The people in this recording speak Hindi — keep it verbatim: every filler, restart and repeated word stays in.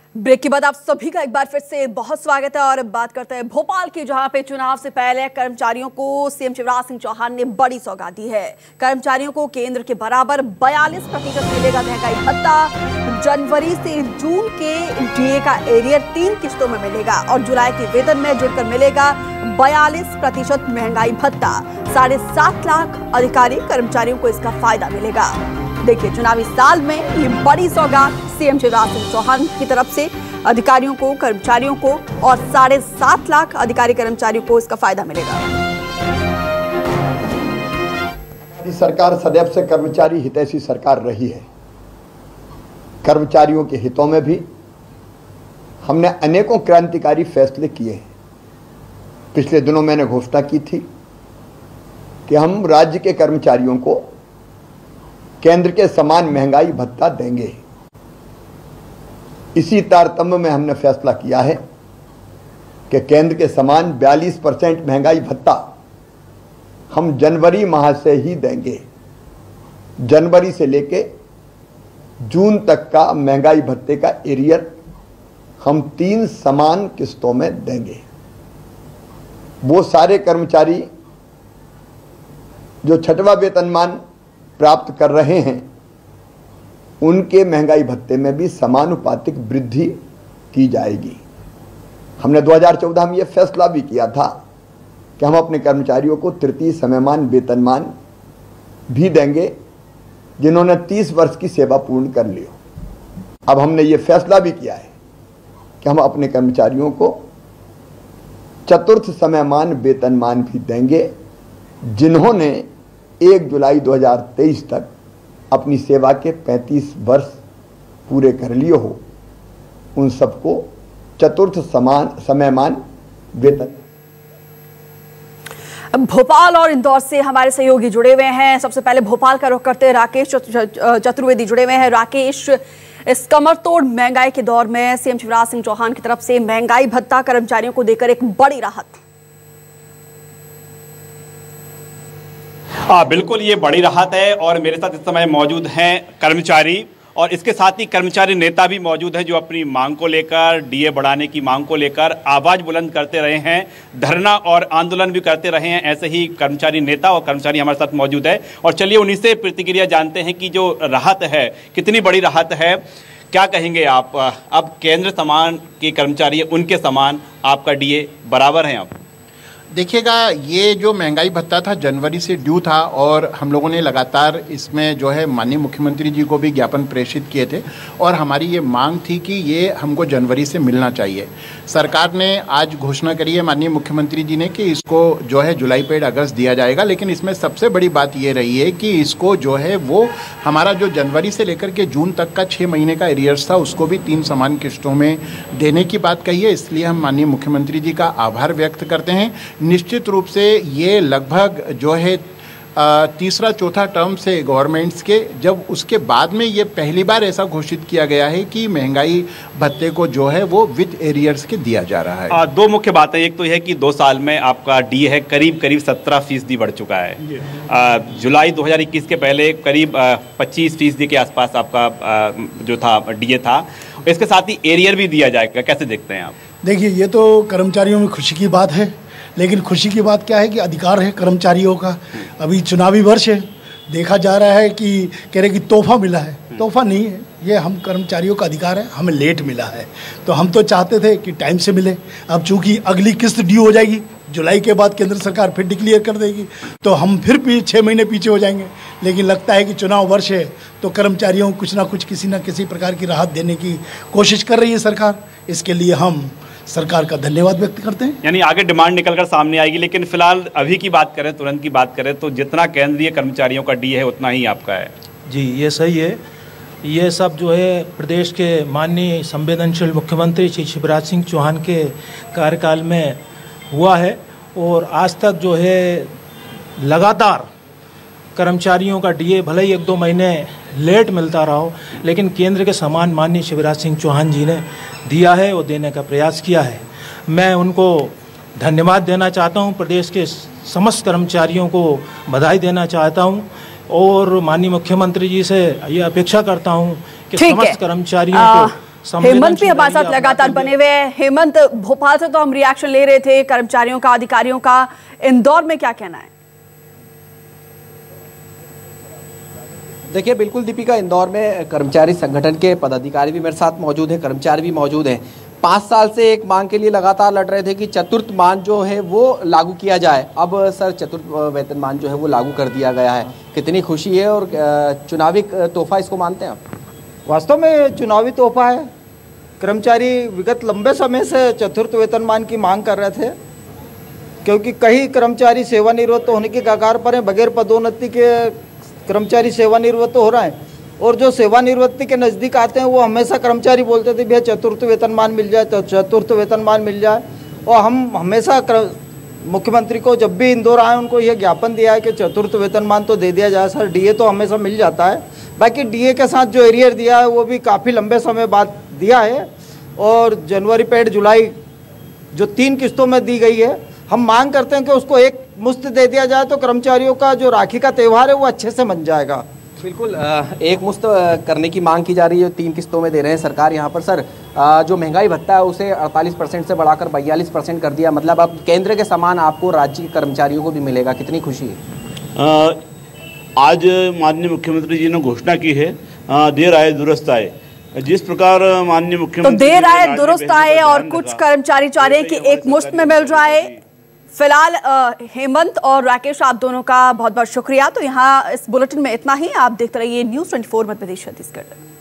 ब्रेक के बाद आप सभी का एक बार फिर से बहुत स्वागत है और बात करते हैं भोपाल की, जहां पे चुनाव से पहले कर्मचारियों को सीएम शिवराज सिंह चौहान ने बड़ी सौगात दी है। कर्मचारियों को केंद्र के बराबर बयालीस प्रतिशत मिलेगा महंगाई भत्ता। जनवरी से जून के डीए का एरियर तीन किस्तों में मिलेगा और जुलाई के वेतन में जुड़कर मिलेगा बयालीस प्रतिशत महंगाई भत्ता। साढ़े सात लाख अधिकारी कर्मचारियों को इसका फायदा मिलेगा। देखिए, चुनावी साल में ये बड़ी सौगात सीएम शिवराज सिंह चौहान की तरफ से अधिकारियों को, कर्मचारियों को और साढ़े सात लाख अधिकारी कर्मचारियों को इसका फायदा मिलेगा। सरकार सदैव से कर्मचारी हितैषी सरकार रही है। कर्मचारियों के हितों में भी हमने अनेकों क्रांतिकारी फैसले किए हैं। पिछले दिनों मैंने घोषणा की थी कि हम राज्य के कर्मचारियों को केंद्र के समान महंगाई भत्ता देंगे। इसी तारतम्य में हमने फैसला किया है कि केंद्र के समान बयालीस परसेंट महंगाई भत्ता हम जनवरी माह से ही देंगे। जनवरी से लेके जून तक का महंगाई भत्ते का एरियर हम तीन समान किस्तों में देंगे। वो सारे कर्मचारी जो छठवां वेतनमान प्राप्त कर रहे हैं, उनके महंगाई भत्ते में भी समानुपातिक वृद्धि की जाएगी। हमने दो हज़ार चौदह में यह फैसला भी किया था कि हम अपने कर्मचारियों को तृतीय समयमान वेतनमान भी देंगे जिन्होंने तीस वर्ष की सेवा पूर्ण कर ली हो। अब हमने ये फैसला भी किया है कि हम अपने कर्मचारियों को चतुर्थ समयमान वेतनमान भी देंगे जिन्होंने एक जुलाई दो हज़ार तेईस तक अपनी सेवा के पैंतीस वर्ष पूरे कर लिए हो। उन सबको चतुर्थ समान समयमान वेतन। भोपाल और इंदौर से हमारे सहयोगी जुड़े हुए हैं। सबसे पहले भोपाल का रुख करते हैं, राकेश चतुर्वेदी जुड़े हुए हैं। राकेश, इस कमर तोड़ महंगाई के दौर में सीएम शिवराज सिंह चौहान की तरफ से महंगाई भत्ता कर्मचारियों को देकर एक बड़ी राहत। हाँ, बिल्कुल ये बड़ी राहत है और मेरे साथ इस समय मौजूद हैं कर्मचारी और इसके साथ ही कर्मचारी नेता भी मौजूद हैं जो अपनी मांग को लेकर, डीए बढ़ाने की मांग को लेकर आवाज़ बुलंद करते रहे हैं, धरना और आंदोलन भी करते रहे हैं। ऐसे ही कर्मचारी नेता और कर्मचारी हमारे साथ मौजूद है और चलिए उन्हीं से प्रतिक्रिया जानते हैं कि जो राहत है, कितनी बड़ी राहत है। क्या कहेंगे आप? अब केंद्र समान के कर्मचारी उनके समान आपका डीए बराबर हैं। आप देखिएगा, ये जो महंगाई भत्ता था जनवरी से ड्यू था और हम लोगों ने लगातार इसमें जो है माननीय मुख्यमंत्री जी को भी ज्ञापन प्रेषित किए थे और हमारी ये मांग थी कि ये हमको जनवरी से मिलना चाहिए। सरकार ने आज घोषणा करी है माननीय मुख्यमंत्री जी ने कि इसको जो है जुलाई पेड अगस्त दिया जाएगा, लेकिन इसमें सबसे बड़ी बात ये रही है कि इसको जो है वो हमारा जो जनवरी से लेकर के जून तक का छः महीने का एरियर्स था उसको भी तीन समान किस्तों में देने की बात कही है। इसलिए हम माननीय मुख्यमंत्री जी का आभार व्यक्त करते हैं। निश्चित रूप से ये लगभग जो है तीसरा चौथा टर्म से गवर्नमेंट्स के, जब उसके बाद में ये पहली बार ऐसा घोषित किया गया है कि महंगाई भत्ते को जो है वो विद एरियर्स के दिया जा रहा है। आ, दो मुख्य बातें, एक तो यह है कि दो साल में आपका डीए है करीब करीब सत्रह फीसदी बढ़ चुका है। आ, जुलाई दो हज़ार इक्कीस के पहले करीब पच्चीस फीसदी के आसपास आपका आ, जो था डीए था। इसके साथ ही एरियर भी दिया जाएगा, कैसे देखते हैं आप? देखिए, ये तो कर्मचारियों में खुशी की बात है, लेकिन खुशी की बात क्या है कि अधिकार है कर्मचारियों का। अभी चुनावी वर्ष है, देखा जा रहा है कि कह रहे कि तोहफा मिला है। तोहफा नहीं है, ये हम कर्मचारियों का अधिकार है। हमें लेट मिला है तो हम तो चाहते थे कि टाइम से मिले। अब चूंकि अगली किस्त ड्यू हो जाएगी, जुलाई के बाद केंद्र सरकार फिर डिक्लेयर कर देगी तो हम फिर भी छः महीने पीछे हो जाएंगे। लेकिन लगता है कि चुनाव वर्ष है तो कर्मचारियों को कुछ ना कुछ, किसी ना किसी प्रकार की राहत देने की कोशिश कर रही है सरकार। इसके लिए हम सरकार का धन्यवाद व्यक्त करते हैं। यानी आगे डिमांड निकलकर सामने आएगी, लेकिन फिलहाल अभी की बात करें, तुरंत की बात करें तो जितना केंद्रीय कर्मचारियों का डी है उतना ही आपका है। जी, ये सही है। ये सब जो है प्रदेश के माननीय संवेदनशील मुख्यमंत्री श्री शिवराज सिंह चौहान के कार्यकाल में हुआ है और आज तक जो है लगातार कर्मचारियों का डीए भले ही एक दो महीने लेट मिलता रहा हो, लेकिन केंद्र के समान माननीय शिवराज सिंह चौहान जी ने दिया है और देने का प्रयास किया है। मैं उनको धन्यवाद देना चाहता हूं, प्रदेश के समस्त कर्मचारियों को बधाई देना चाहता हूं और माननीय मुख्यमंत्री जी से ये अपेक्षा करता हूं कि समस्त कर्मचारियों को हेमंत भी हमारे साथ लगातार बने हुए हैं। हेमंत, भोपाल से तो हम रिएक्शन ले रहे थे कर्मचारियों का, अधिकारियों का, इंदौर में क्या कहना है? देखिए बिल्कुल दीपिका, इंदौर में कर्मचारी संगठन के पदाधिकारी भी मेरे साथ मौजूद हैं, कर्मचारी भी मौजूद हैं। पाँच साल से एक मांग के लिए लगातार लड़ रहे थे कि चतुर्थ मान जो है वो लागू किया जाए। अब सर चतुर्थ वेतनमान जो है वो लागू कर दिया गया है, कितनी खुशी है और चुनावी तोहफा इसको मानते हैं आप? वास्तव में चुनावी तोहफा है। कर्मचारी विगत लंबे समय से चतुर्थ वेतनमान की मांग कर रहे थे, क्योंकि कई कर्मचारी सेवानिवृत्त होने के कगार पर हैं, बगैर पदोन्नति के कर्मचारी सेवानिवृत्त हो रहे हैं, और जो सेवानिवृत्ति के नज़दीक आते हैं वो हमेशा कर्मचारी बोलते थे भैया चतुर्थ वेतनमान मिल जाए, तो चतुर्थ वेतनमान मिल जाए। और हम हमेशा मुख्यमंत्री को जब भी इंदौर आए उनको यह ज्ञापन दिया है कि चतुर्थ वेतनमान तो दे दिया जाए। सर डीए तो हमेशा मिल जाता है, बाकी डीए के साथ जो एरियर दिया है वो भी काफ़ी लंबे समय बाद दिया है, और जनवरी पेड जुलाई जो तीन किस्तों में दी गई है, हम मांग करते हैं कि उसको एक मुश्त दे दिया जाए तो कर्मचारियों का जो राखी का त्यौहार है वो अच्छे से मन जाएगा। बिल्कुल एक मुश्त करने की मांग की जा रही है, तीन किस्तों में दे रहे हैं सरकार यहाँ पर। सर जो महंगाई भत्ता है उसे अड़तालीस परसेंट से बढ़ाकर बयालीस परसेंट कर दिया, मतलब अब केंद्र के समान आपको राज्य के कर्मचारियों को भी मिलेगा, कितनी खुशी है? आज माननीय मुख्यमंत्री जी ने घोषणा की है, देर आए दुरुस्त आए। जिस प्रकार माननीय मुख्यमंत्री तो देर आए दुरुस्त आए और कुछ कर्मचारी चाह रहे हैं कि एक मुश्त में मिल जाए। फिलहाल हेमंत और राकेश, आप दोनों का बहुत बहुत शुक्रिया। तो यहाँ इस बुलेटिन में इतना ही। आप देखते रहिए न्यूज़ चौबीस मध्य प्रदेश छत्तीसगढ़।